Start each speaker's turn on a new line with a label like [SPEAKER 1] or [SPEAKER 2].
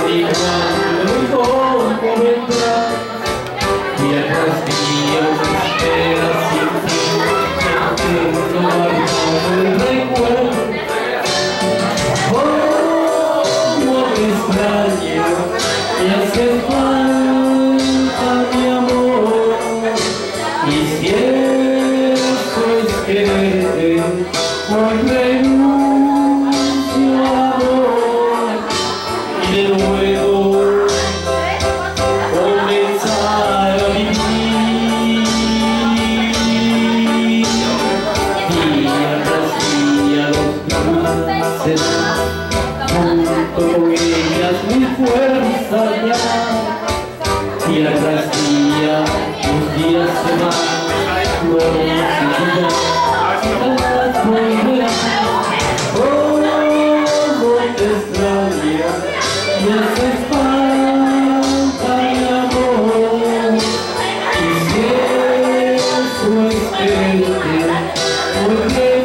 [SPEAKER 1] y cuando poco vendrá, tierras mías esperas sin fin, eterno guardado el recuerdo. Como te extraño, me hace falta mi amor, y si eso es quererte, hoy renuncio a amor y de nuevo comenzar a vivir. Día tras día los dulces, junto con ellas mi fuerza ya. Día tras día los días se van, no olvidas. Como te extraño, me hace falta mi amor, y si eso es quererte, porque